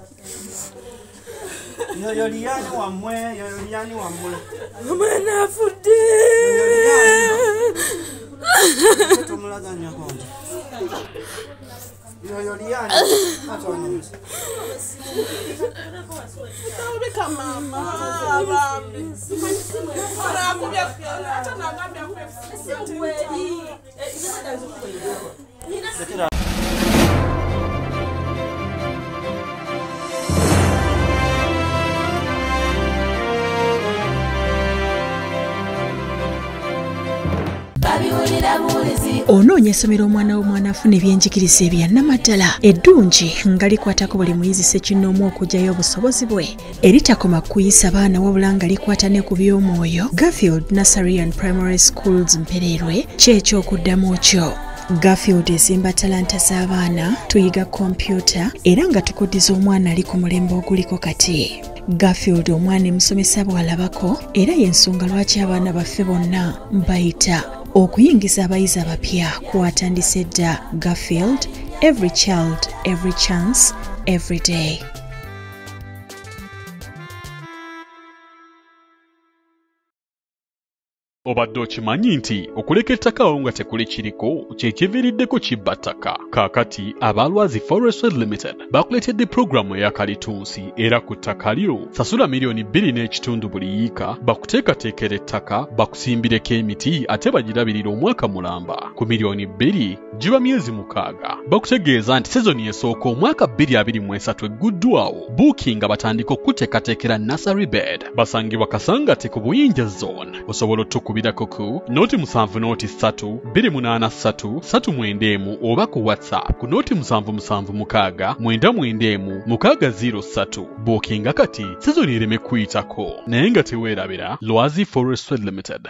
Yo liyani wamwe. Omwana afudde. Tumulaganya konje. Yo liyani atwanye. Utawulika mama. Onoonya essomero omwana w'omwana afuna ebyenjigiriza ebya nnamadala eddungi nga likwatako buli muyizi ssekinnoomu okuggyayo obusobozi bwe eritakoma kuyisa baana wabula nga likwata ne ku by'omwoyo. Garfield Nursery and Primary Schools Mpererwe ky'ekyokuddamu kyo. Garfield ezimba talanta z'abaana, tuyiga kompyuta era nga tukuddiza omwana ali ku mulembe oguliko kati. Garfield omwana emusomesa bw'alabako era y'ensonga lwaki abaana baffe bonna mbayita okuyingiza abayizi abapya kwatandise dda. Garfield, every child, every chance, every day. Obadde okimanyi nti okuleka ettaka nga tekuli kiriko kyekiviiriddeko kibba ttaka. Kaakati abalwazi Forestry Limited bakuleetedde pulogulaamu eya kalitunsi era ku ttaka lyo sasula $2.5 buli yiika bakuteekateekera ettaka bakusimbireko emiti ate bagirabirira omwaka mulamba. Ku $2 giba myezi 6. Bakutegeeza nti sezoni esooka omwaka 2023 egguddwawo. Booking batandika okuteekateekera nursery bed. Basangibwa Kasangati ku Buyinja Zone. Osobola okukubirako ku noti 7 283 393 oba ku WhatsApp ku noti 776 993 Bookinga kati sezoni ereme kuyitako naye nga teweerabira Lwazi Forestry Limited.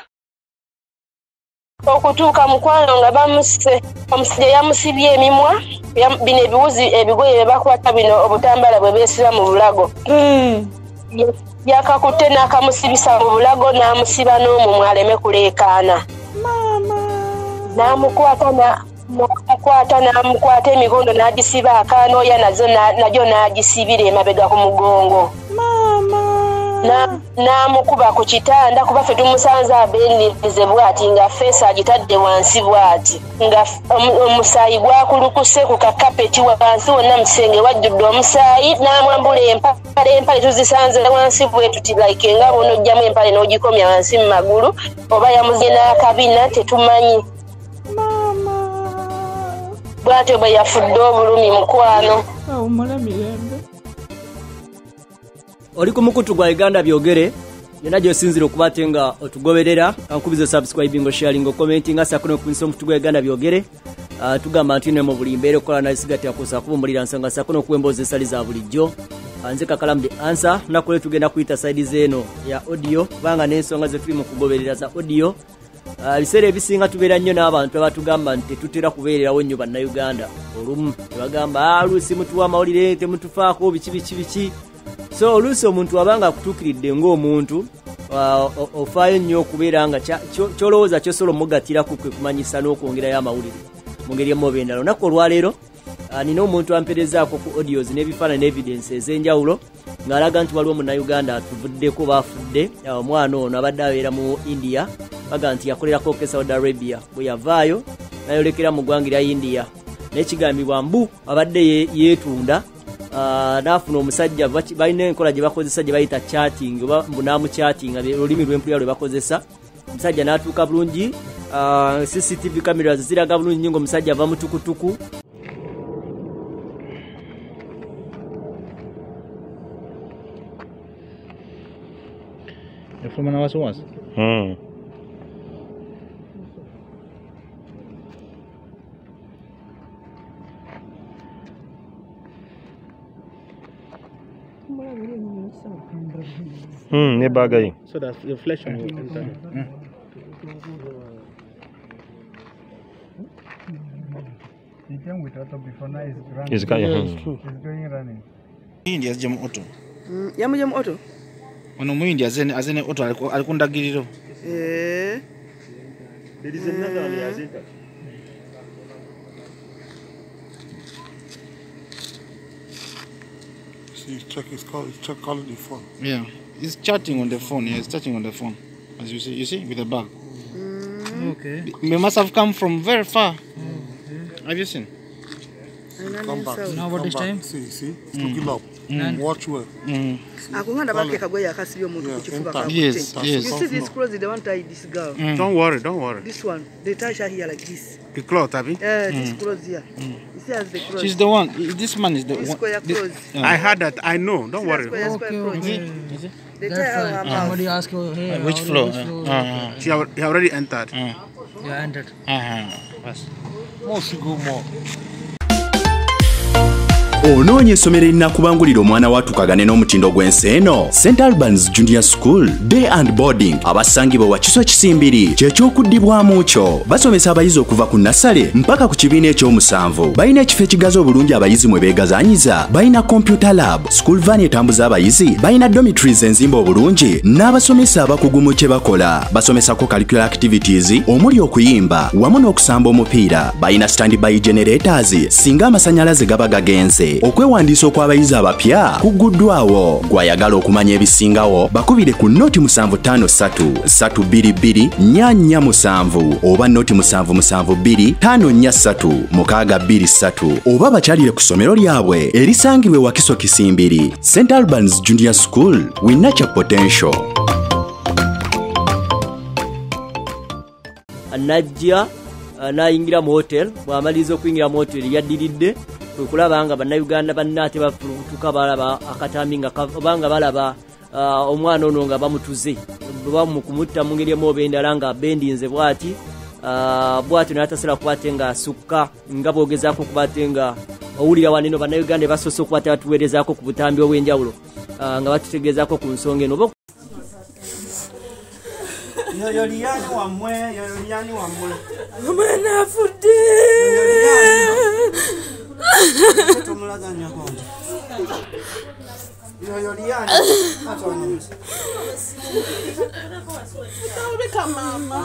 Okutuuka mukwano nga bamuse omusajja yamusibye emimwa bino ebiwuzi ebigoye bye bakwata bino obutambala bwe beesira mu bulago. Yakakutte n'akamusibisa mu bulago n'amusiba n'omumwa aleme kuleekaana. N'amukwata emikondo n'agisiba akaanooya nagyo n'agisibira emabega ku mugongo. N'amukuba ku kitanda kuba ffe tumusanze abeeririze bw'ati nga feesi agitadde wansi bw'ati nga omusaayi gwakulukuse ku kakapeti wansi wonna mu kisenge wajjudde omusaayi. N'amwambula empale tuzisanze wansi bwe tuti like nga bw'onogyamu empale n'ogikomya wansi mu magulu oba yamuze n'akabina tetumanyi. Bw'atyo bwe yafudde obulumi mukwano. Oli ku mukutu gwa Uganda byogere yena gy'osinzira okuba ate nga otugoberera ankubiza subscribing sharing commenting asakuno ku mukutu gwa Uganda byogere tugamba nti ne mu buli mbeera okola nasigati akosa kubumbulira nsanga sakuno kwemboza esali za bulijjo anze kakalamu the answer nakole tugenda kuyita side zeno ya audio banga n'ensonga ze tuli mu kugoberera za audio biseera ebisinga tubeera nnyo n'abantu abatugamba nti tetutera kubeererawo nnyo bannayuganda olumu tebagamba luusi mutuwa amawulire temutufaako biki. So oluusi omuntu abanga akutuukiridde ng'omuntu ofaayo nnyo okubeera nga kyolowooza kyosobola omugattiraku kwe kumanyisa n'okwongerayo amawulire mu ngeri emu endala. Olunaku olwaleero nina omuntu amperezaako ku audios n'ebifaananyi n'evidence ez'enjawulo ng'alaga nti waliwo munnayuganda atuvuddeko baafudde. Omwana ono abadde abeera mu India baga nti yakolerako ke Saudi Arabia bwe yavaayo n'ayolekera mu ggwanga lya India n'ekigambibwa mbu abadde yeetunda naafuna omusajja balina enkola gye bakozesa gye bayita chatting oba mbunaamu chatting olulimi lw'empulira lwe bakozesa. Omusajja n'atuuka bulungi CCTV cameras ziraga bulungi nnyo ng'omusajja ava mu tukutuku. So that's your flesh on your internet. He came with auto before, now he's running. He's going running. India is jam auto. Jam auto? Ono mu India azene auto alikundagiriro. There is another one here. He's calling the phone. Yeah, he's chatting on the phone. Yeah, he's chatting on the phone. As you see, with the bag. Okay. He must have come from very far. Have you seen? Come back. Now what is time? See, it's looking up. Watch well. Yes. You see this clothes, they want to tie this girl. Don't worry. This one, they tie her here like this. The cloth, Abby? This clothes here. You see as the clothes. She's the one. This man is the This one. square clothes. I heard that. I know. Don't worry. Square clothes. Okay. They tie That's her fine. mouth. Somebody ask you, hey, Which how floor? Which floor? He already entered. Yeah, entered. More should go more. Onoonya essomero erinakubangulira omwana watukagane n'omutindo gw'ensi eno. St Albans Junior School Day and Boarding abasangibwa wa Kiswa Kisimbiri kyekyokuddibwamu kyo. Basomesa abayizi okuva ku nassale mpaka ku kibiina ekyomusanvu. Balina ekifo ekigazi obulungi abayizi mwe beegazaanyiza. Balina computer lab, school van etambuza abayizi. Balina dormitories enzimba obulungi n'abasomesa abakugu mu kye bakola. Basomesako curricular activities omuli okuyimba wamu n'okusamba omupiira. Balina standby generators singa amasannyalaze gaba gagenze. Okwewandiisa okw'abayizi abapya kuguddwawo. Gw'ayagala okumanya ebisingawo bakubire ku noti 753-322-447 oba noti 772-543-623 oba bakyalire ku ssomero lyabwe erisangibwe wa Kiswa Kisimbiri. St Albans Junior School, we nurture potential. Najja nayingira mu hotel, bw'amaliza okuyingira mu hotel yaddiridde kulaba nga bannayuganda bannate bafulutuka balaba akatambi nga obanga balaba omwana ono nga bamutuze bamukumutta mu ngeri emu oba endala nga bendinze bwati n'atasala kubate nga asukka nga boogezaako kubate nga owulira waneno bannayuganda basoose okubate batuweerezaako ku butambi obw'enjawulo nga batutegeezaako ku nsonga eno. Yoyo liyani wammwe. Omwana afudde. Tumulaganya konje. Yoyo liyani atoni. Utawulika mama.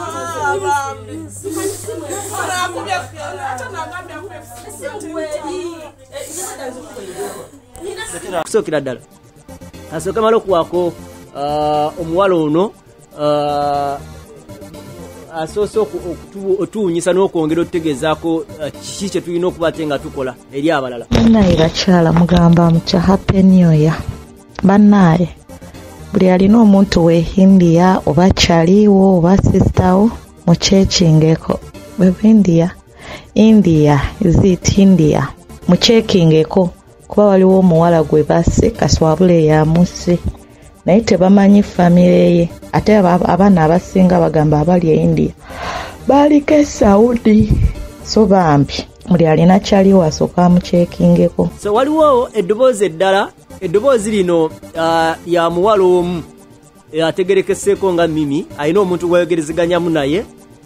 Kusookera ddala asooka mala okuwaako omuwala ono asoose otuwunyisa n'okwongera otutegeezaako kiki kye tulina okuba te nga tukola eri abalala. Bannaye bakyala mugamba mukya happy new year. Bannaye buli alina omuntu we India oba kyaliwo oba sistawo mukyekingeko. Bweba India is it India mukyekingeko kuba waliwo omuwala gwe basse kaswabule yamusse naye tebamanyi famire ye ate abaana abasinga bagamba abali e India baliko e Saudi so bambi buli alina kyaliwo asooka amukyekingeko. So waliwo eddoboozi eddala, eddoboozi lino ya muwala omu ategerekeseeko nga Mimi alina omuntu gwayogerezeganyamu naye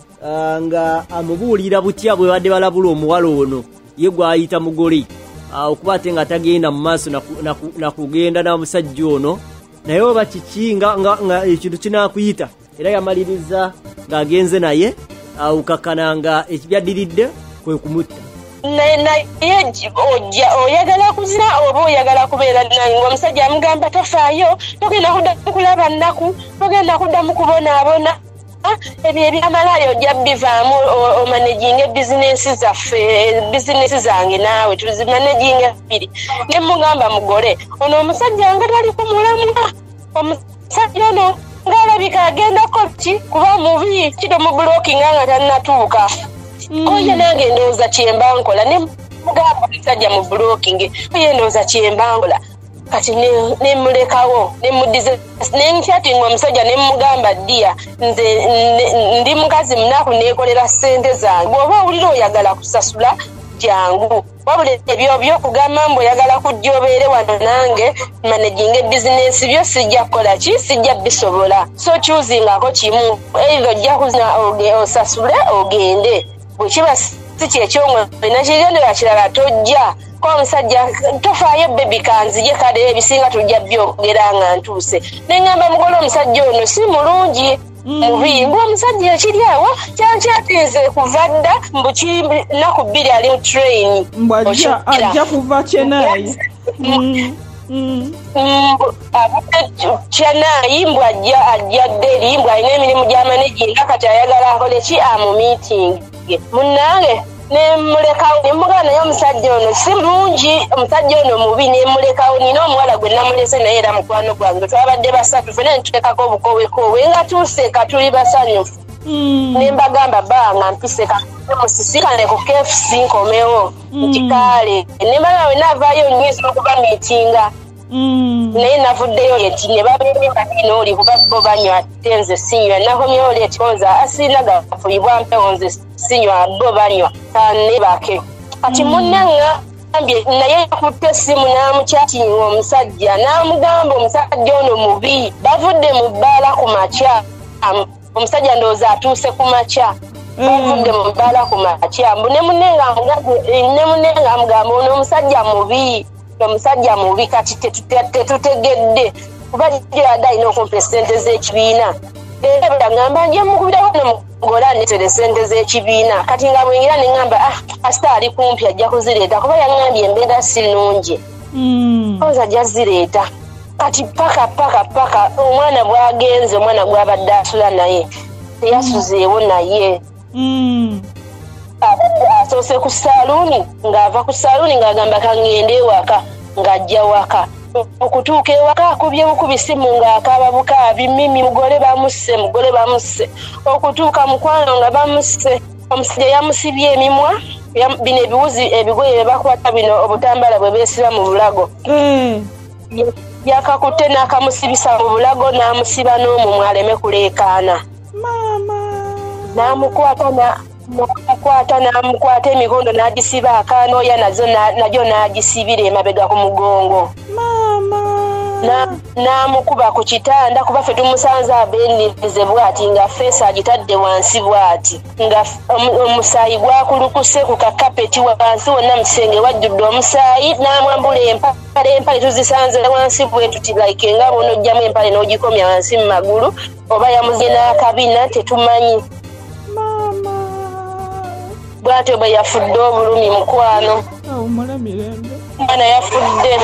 nga amubuulira butya bwe badde balabula omuwala ono ye gwayita mugole okuba ate nga tagenda mu maaso na kugenda n'omusajja ono naye oba kiki nga ekintu kinakuyita era yamaliriza ng'agenze naye awukakana nga ekibyaddiridde kwe kumutta. naye oyagala kuzina oba oyagala kubeera nange omusajja amugamba tofaayo togenda kuddamu kulaba nnaku togenda kuddamu kubonaabona ebyo ebyamalayo ojja bivaamu omanaginga bizinensi zaffe bizinensi zange naawe tuzimanaginga bbiri ne mugamba mugole ono omusajja nga tali kumulamwa omusajja ono ng'alabika agendako ki kuba mubi kino mu bulokinga nga tannatuuka oye nange ndowooza kyemba nkola ne mugamba omusajja mu bulokingi oye ndowooza kyemba nkola kati nemulekawo nemudize nenkyatinga omusajja nemugamba ddiya nze ndi mukazi munaku nekolera ssente zange bw'oba owulira oyagala kusasula jangu wabula ebyo byokugamba mbu oyagala kujja obeere wano nange managinga ebizinensi byo sijja kukola ki sijja bisobola so kyuzingako kimu either ojja kuzina osasule ogende bwe kiba si kyekyomwe nakigendera kirala tojja kwa omusajja tofaayo bebi kanzije kale ebisinga tujja byogera nga ntuuse neŋŋamba mugole omusajja ono si mulungi mubi mbu omusajja ekiri awo kyankyatinze kuva dda mbu naku bbiri ali mu train ajja kuva kyenaye Kyanayi mbwa ajja Deli mbwa alina emirimu gy'amanaginga kati ayagala akole ki amumiitingi munnange nemulekawo nemugana naye omusajja ono si mulungi omusajja ono mubi nemulekawo nina omuwala gwe namulese naye era mukwano gwange twabadde basatu fena nitutekako obukowekowe nga tuseeka tuli basanyufu nembagamba banga mpise musisikane ku KFC nkomewo nkikaale nemala we navaayo nnyinza okuba miitinga naye navuddeyo eti ne babeera binooli kuba bo banywa ate nze sinywa nakomyewo leeti konza asina gafuyibwa mpewo nze sinywa bo banywa kanebake kati munnanga ambye naye yakutte essimu n'amukyatinga omusajja n'amugamba omusajja ono mubi bavudde mu bbaala ku makya omusajja ndowooza atuuse ku makya bavudde mu bbaala ku makya ne munne nga amugamba ono omusajja mubi omusajja mubi kati tetutegedde kuba yadde alina okumpa esente z'ekibiina era bagamba nje mukubirawo nomugola netere sente z'ekibiina kati nga bwengira neŋŋamba kasita ali kumpi ajja kuzireeta kuba yaŋŋambye embeera si nnungi oza ajja zireeta kati paka omwana bwagenze omwana gwabadde asula naye teyasuzeewo naye asoose ku saaluuni ng'ava ku saaluuni ng'agamba kaŋŋende ewaka ng'ajja waka okutuuka ewaka akubye bukubi simu ng'akaaba bukaabi mimi mugole bamusse okutuuka mukwano nga bamusse omusajja yamusibye emimwa bino ebiwuzi ebigoye bye bakwata bino obutambala bwe beesiba mu bulago yakakutte n'akamusibisa mu bulago n'amusiba n'omumwa aleme kuleekaana n'amukwata emikondo n'agisiba akaanooya nagyo n'agisibira emabega ku mugongo n'amukuba ku kitanda kuba ffe tumusanze abeennirize bw'ati nga feesa agitadde wansi bw'ati nga omusaayi gwakulukuse ku kakapeti wansi wonna mu kisenge wajjudde omusaayi n'amwambula empale tuzisanze wansi bwe tuti like nga bw'onojjamu empale n'ogikomya wansi mu magulu oba yamuze n'akabina tetumanyi bw'atyo bwe yafudde obulumi mukwano mwana yafudde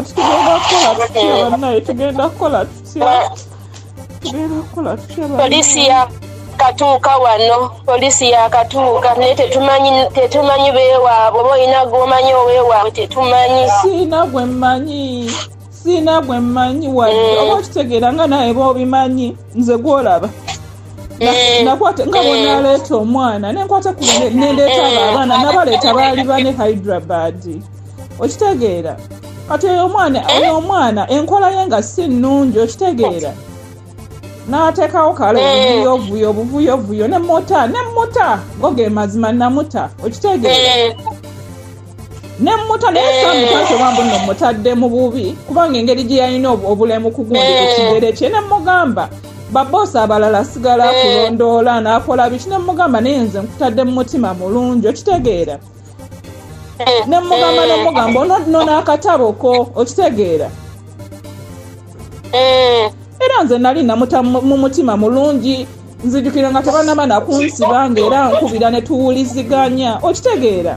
polisi yakatuuka wano naye tetumanyi beewaabwe oba olina gwomanyi oweewaabwe tetumanyi siina gwe mmanyi wadde oba okitegeera nga naye b'obimanyi nze gwolaba nakwata nga bwonaleeta omwana nenkwata nendeeta abo abaana nabaleeta baali bane Hyderabad okitegeera kati oyo omwana enkola ye nga si nnungi okitegeera n'ateekawo kale obuvuyo nemuta go ge mazima namuta okitegeera nemuta naye samuta nti obambu nno mutadde mu bubi kubanga engeri gye yalina obulemu kugundi ku kigere kye nemugamba baboosi abalala sigala kulondoola n'akola biki nemugamba naye nze nkutadde mu mutima mulungi okitegeera nemugamba ono n'akatabo ko okitegeera era nze nali namuta mu mutima mulungi nzijukira nga tebanaba nakunsiba ngaera nkubira ne tuwuliziganya okitegeera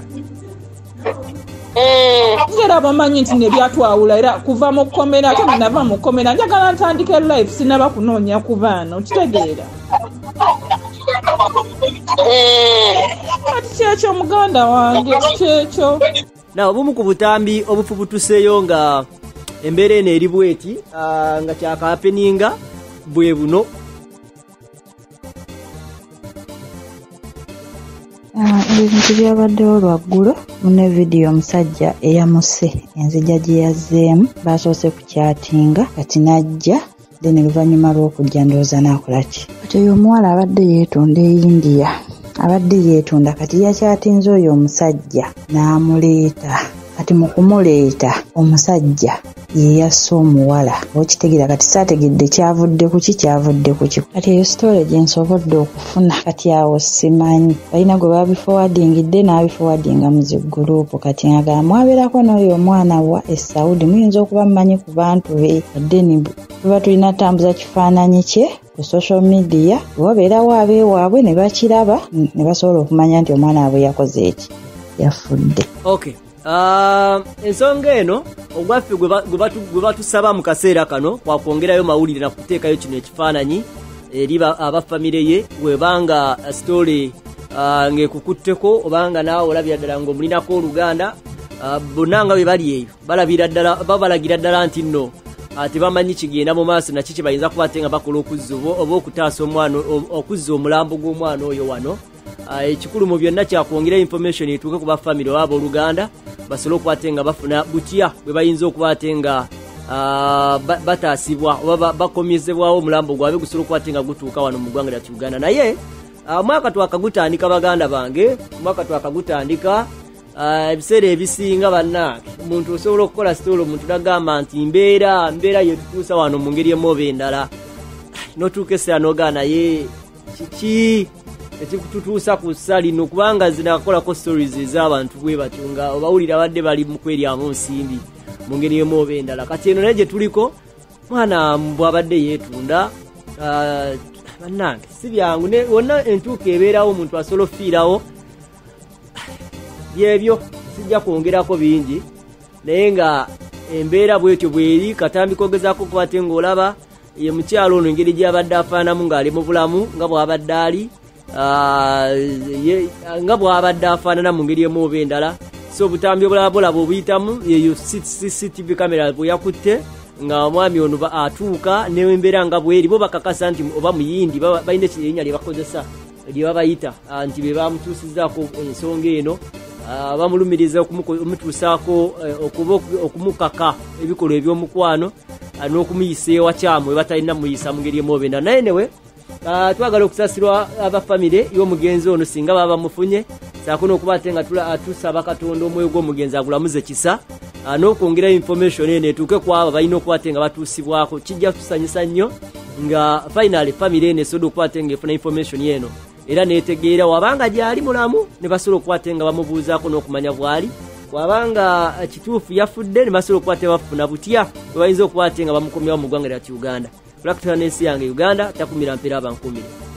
ngera bamanyi nti nebyatwawula era kuva mu kkomera ate nenava mu kkomera njagala ntandike life sinaba kunoonya ku baana okitegeera kati kyekyo muganda wange kyekyo nawe obumu ku butambi obufubutuseeyo nga embeera eno eri bweti nga kyakapeninga bwe buno ebintu byabaddewo lwaggulo mune vidiyo omusajja eyamuse enzija gye yazzeemu basoose kukyatinga kati najja then oluvannyuma lw'okujja ndowooza naakolaki kati oyo omuwala abadde yeetunda India abadde yeetunda kati yakyatinze oyo omusajja n'amuleeta kati mu kumuleeta omusajja ye yasse omuwala okitegeera kati saategedde kyavudde ku ki kati eyo sitole gye nsobodde okufuna kati awo simanyi balina gwe babifowadingidde n'abifowadinga mu ziguruupu kati nga mwabeerako n'oyo omwana wa Saudi muyinza okuba mumanyi ku bantu be addeni tuba tulina tambuza kifaananyi kye ku social media wabeerawo abeewaabwe ne bakiraba ne basobola okumanya nti omwana waabwe yakoze eki yafudde. Okay. Ensonga eno ogwaffe gwe batusaba mu kaseera kano kwakwongerayo mawulire na kuteekayo kino ekifaananyi eri abafamire ye webanga story ng'ekukutteko obanga naawe olabira ddala ng'omulinako oluganda bonna nga bwe bali eyo babalagira ddala nti nno tebamanyi kigenda mu maaso naki kye bayinza kuba ate nga bakola okuzza oba okutaasa omwana okuzza omulambo gw'omwana oyo wano. Ekikulu mu byonna kyakwongera information etuuke ku bafamire oba abooluganda basobole okuba ate nga bafuna butya bwe bayinza okuba ate nga bataasibwa oba bakomyezebwawo omulambo gwabwe gusobola okuba ate nga gutuuka wano mu ggwanga lyattu Uganda. Naye mwaka twakagutandika baganda bange, mwaka twakagutandika ebiseera ebisinga bannange omuntu osobola okukola sitolo omuntu nagamba nti mbeera yetutuusa wano mu ngeri emu oba endala notuuka essera nogaa naye kiki ekikututuusa ku ssa lino kubanga zinakolako stories ez'abantu bwe batyo nga obawulira badde bali mu kweryamu nsimbi mu ngeri emu oba endala. Kati eno naye gye tuliko mwana bw'abadde yeetunda bannange si byangu wonna entuuka ebeerawo omuntu asobola ofiirawo byebyo sijja kwongerako bingi naye nga embeera bwetyo bweri katambi kogezaako kuba ate ng'olaba ye mukyalo ono engeri gy'abadde afaanamu ng'ali mu bulamu nga bw'abadde ali nga bw'abadde afaanana mu ngeri emu oba endala. So obutambi obulabolaba obuyitamu yeyo CCTV kamera bwe yakutte nga omwami ono atuuka n'embeera nga bweri bo bakakasa nti oba muyindi balina ekirinnya lye bakozesa lye babayita nti be bamutuusizzaako ensonga eno bamulumiriza okumutuusaako okumukaka ebikolwa eby'omukwano n'okumuyisa ewakyamu we batalina muyisa mu ngeri emu oba endala. Naye newe twagala okusasirwa abafamire y'omugenzi ono singa baba bamufunye saako n'okuba ate nga tusaba Katonda omwoyo gw'omugenzi agulamuze kisa n'okwongerayo information eno etuuke ku abo balina okuba ate nga batuusibwako. Kijja tusanyusa nnyo nga finally famire eno esobola okuba ate nga efuna information eno era neetegeera wabanga gyali mulamu ne basobola okuba ate nga bamubuuzaako n'okumanya bw'ali, wabanga kituufu yafudde ne basobola okuba ate bafuna butya bwe bayinza okuba ate nga bamukomyawo mu ggwanga lyattu Uganda. Kulakutana n'ensi yange Uganda takumira mpeera abankumire.